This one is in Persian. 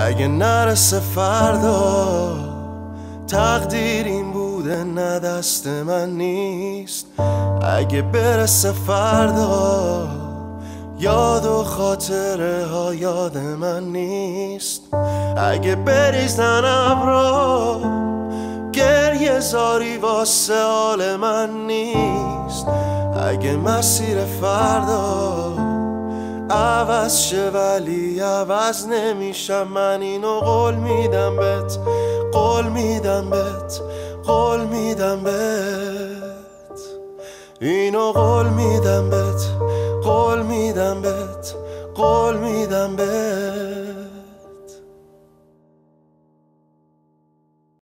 اگه نرسه فردا تقدیر این بوده نه دست من نیست. اگه برسه فردا یاد و خاطره ها یاد من نیست. اگه بریزن ابرا گریه زاری واسه حال من نیست. اگه مسیر فردا عوض شه ولی عوض نمیشم، من اینو قول میدم بهت، قول میدم بهت، قول میدم بهت، اینو قول میدم بهت، قول میدم بهت، قول میدم بهت.